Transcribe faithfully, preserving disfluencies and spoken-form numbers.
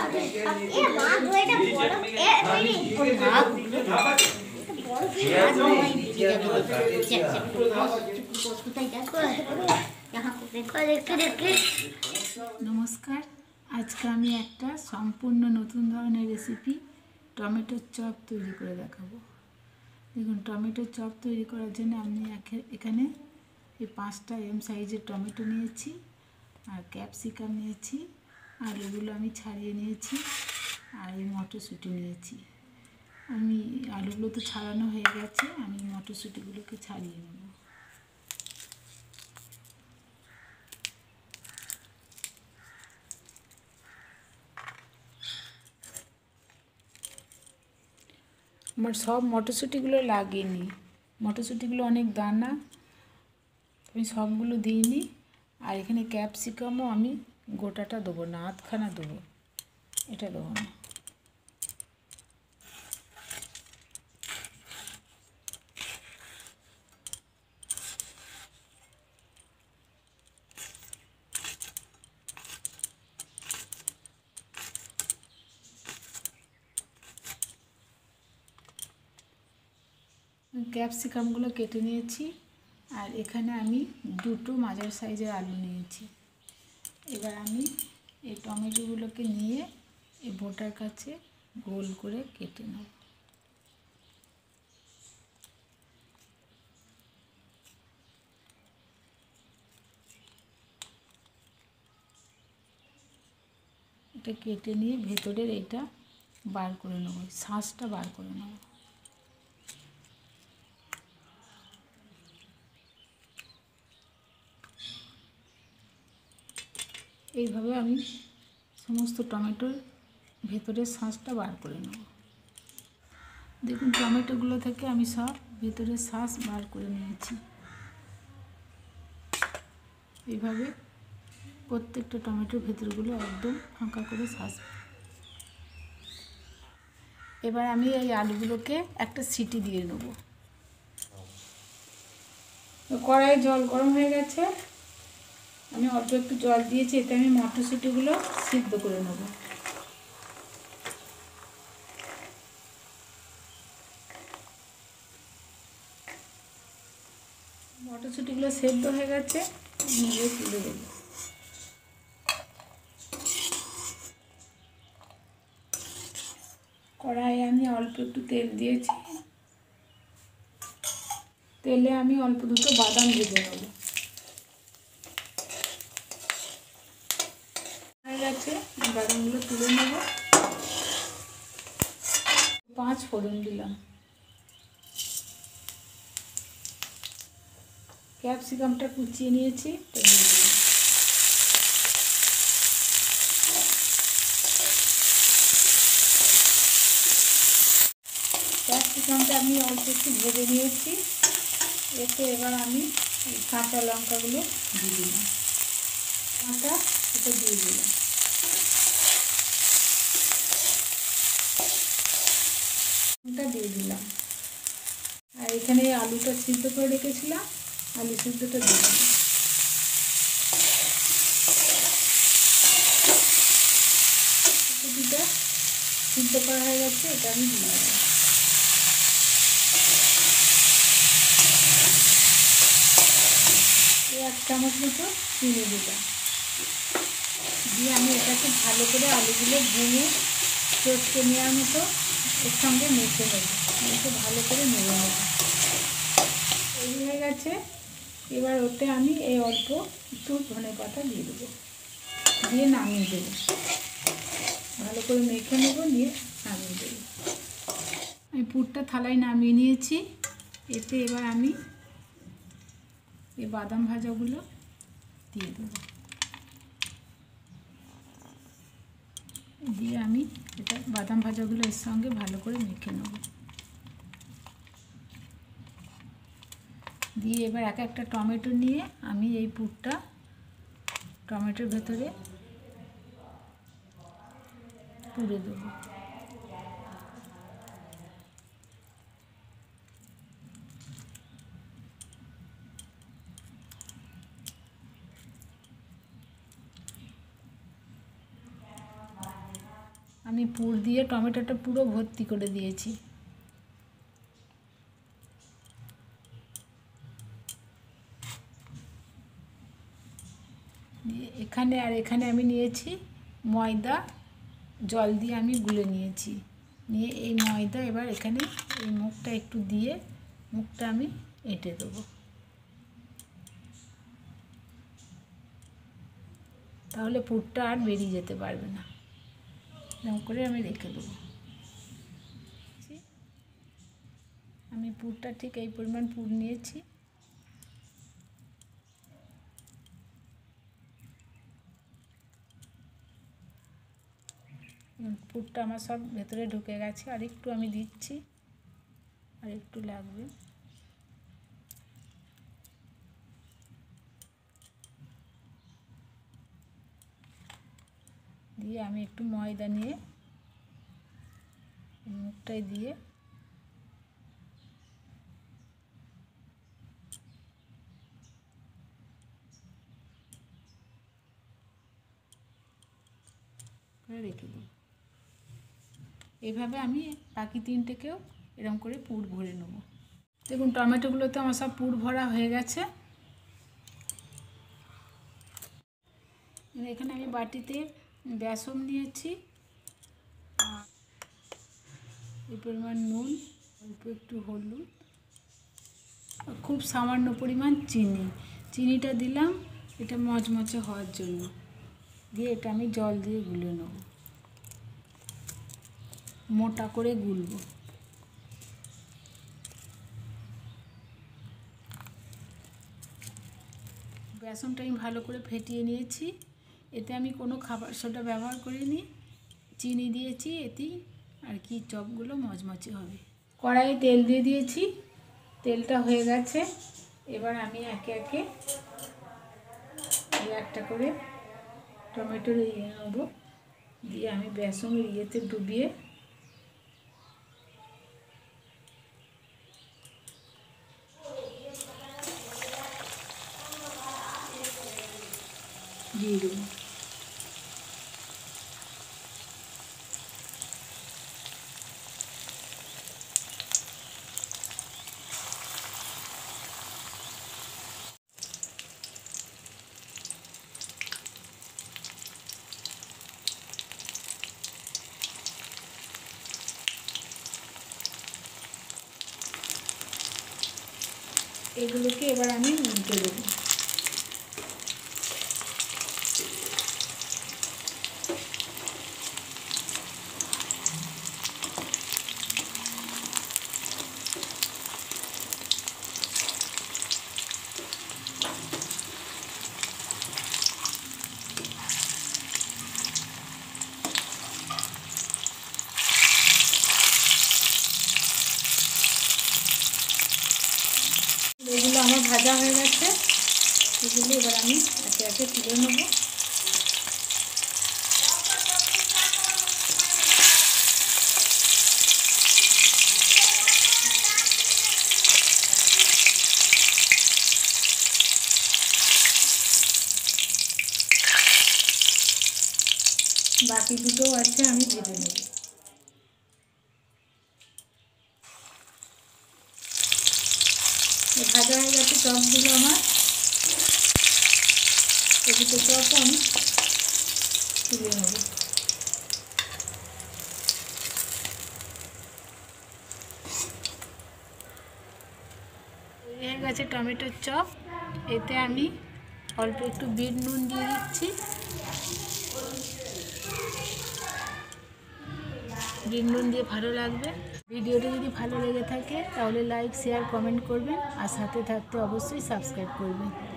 नमस्कार आज के आमी एकटा सम्पूर्ण नतून धरनेर रेसिपि टमेटोर चप तैरी करे देखाबो। देखुन टमेटोर चप तैरी करार जोन्नो आमी एखाने पाँचटा एम साइजेर टमेटो निয়েছি और ক্যাপসিকাম নিয়েছি, आलूगुलो आमी छाड़िए निয়েছি और मटरशुटी निয়েছি। आमी आलूगुलो तो छाड़ानो हয়ে গেছে, आमी मटरशुटीगुलोके छाड़िए नेব। আমার সব মটরশুঁটিগুলো লাগেনি, মটরশুঁটিগুলো অনেক দানা, আমি সবগুলো দিইনি। আর এখানে ক্যাপসিকামও আমি গোটাটা দেবো না, আধখানা দেবো, এটা দেবো না। ক্যাপসিকামগুলো কেটে নিয়েছি আর এখানে আমি দুটো মাঝারি সাইজের আলু নিয়েছি। এবার আমি এই টমেটোগুলোকে নিয়ে এই বোটার কাছে গোল করে কেটে নেব। এটা কেটে নিয়ে ভেতরের এটা বার করে নেব, শাঁসটা বার করে নেব। এইভাবে আমি সমস্ত টমেটোর ভেতরের শাঁসটা বার করে নেব। দেখুন টমেটোগুলো থেকে আমি সব ভেতরের শাঁস বার করে নিয়েছি। এইভাবে প্রত্যেকটা টমেটোর ভেতরগুলো একদম ফাঁকা করে শাঁস। এবার আমি এই আলুগুলোকে একটা সিটি দিয়ে নেব। কড়াইয়ে জল গরম হয়ে গেছে, আমি অল্প একটু জল দিয়েছি, এতে আমি মটরশুঁটিগুলো সিদ্ধ করে নেব। মটরশুঁটিগুলো সেদ্ধ হয়ে গেছে, নিয়ে তুলে দেব। কড়াইয়ে আমি অল্প একটু তেল দিয়েছি, তেলে আমি অল্প দুটো বাদাম ভেজে নেব। গেছে বাদামগুলো তুলে নেব। পাঁচ ফোড়ন দিলাম, ক্যাপসিকামটা কুচিয়ে নিয়েছি, ক্যাপসিকামটা আমি অল্প একটু ভেজে নিয়েছি। এতে এবার আমি কাঁচা লঙ্কাগুলো দিয়ে দিলাম, কাঁচা এটা দিয়ে দিলাম। দিয়ে দিলাম আর এখানে আলুটা সিদ্ধ করে রেখেছিলাম, আলু সিদ্ধটা দিয়ে দিলাম। ফুলকপিটা সিদ্ধ করা হয়ে গেছে, এটা আমি দিয়ে দিলাম। এক চামচ মতো চিনি দিলাম, দিয়ে আমি এটাকে ভালো করে আলুগুলো ভেঙে চটকে নেওয়ার মতো এর সঙ্গে মেখে নেব, মেখে ভালো করে নেড়ে নেব। তৈরি হয়ে গেছে। এবার ওতে আমি এই অল্প একটু ধনে পাতা দিয়ে দেবো, দিয়ে নামিয়ে দেবো। ভালো করে মেখে নেব, নিয়ে নামিয়ে দেবো। আমি পুরটা থালায় নামিয়ে নিয়েছি। এতে এবার আমি এই বাদাম ভাজাগুলো দিয়ে দেবো, দিয়ে আমি এটা বাদাম ভাজাগুলো এর সঙ্গে ভালো করে মেখে নেব। দিয়ে এবার এক একটা টমেটো নিয়ে আমি এই পুরটা টমেটোর ভেতরে পুরে দেবো। আমি পুর দিয়ে টমেটোটা পুরো ভর্তি করে দিয়েছি। এখানে আর এখানে আমি নিয়েছি ময়দা, জল দিয়ে আমি গুলে নিয়েছি। নিয়ে এই ময়দা এবার এখানে এই মুখটা একটু দিয়ে মুখটা আমি এঁটে দেবো, তাহলে পুরটা আর বেরিয়ে যেতে পারবে না। এরকম করে আমি রেখে দেবো। আমি পুরটা ঠিক এই পরিমাণ পুর নিয়েছি। পুরটা আমার সব ভেতরে ঢুকে গেছে, আর একটু আমি দিচ্ছি, আর একটু লাগবে। দিয়ে আমি একটু ময়দা নিয়ে মুখটায় দিয়ে রেখে দেব। এইভাবে আমি বাকি তিনটেকেও এরকম করে পুর ভরে নেব। দেখুন টমেটোগুলোতে আমার সব পুর ভরা হয়ে গেছে। এখানে আমি বাটিতে বেসন নিয়েছি, এই পরিমাণ নুন, অল্প একটু হলুদ, খুব সামান্য পরিমাণ চিনি। চিনিটা দিলাম এটা মচমচে হওয়ার জন্য। দিয়ে এটা আমি জল দিয়ে গুলে নেব, মোটা করে গুলব। বেসনটা আমি ভালো করে ফেটিয়ে নিয়েছি। এতে আমি কোনো খাবার সোডা ব্যবহার করিনি, চিনি দিয়েছি এতেই আর কি চপগুলো মচমচে হবে। কড়াইয়ে তেল দিয়ে দিয়েছি, তেলটা হয়ে গেছে। এবার আমি একে একে একটা করে টমেটোর ইয়ে নেবো, দিয়ে আমি বেসনের ইয়েতে ডুবিয়ে দিয়ে দেবো। এগুলোকে এবার আমি উল্টে দেবো। এগুলো আমার ভাজা হয়ে গেছে, এগুলো এবার আমি একে একে তুলে নেব। বাকি দুটো আছে আমি ভেজে নেব। ভাজা হয়ে গেছে চপগুলো আমার, এই দুটো চপ আমি তুলে নেব। হয়ে গেছে টমেটোর চপ। এতে আমি অল্প একটু বিট নুন দিয়ে দিচ্ছি। বিট নুন দিয়ে ভালো লাগবে। ভিডিওটা যদি ভালো লেগে থাকে তাহলে লাইক, শেয়ার, কমেন্ট করবেন, আর সাথে থাকতে অবশ্যই সাবস্ক্রাইব করবেন।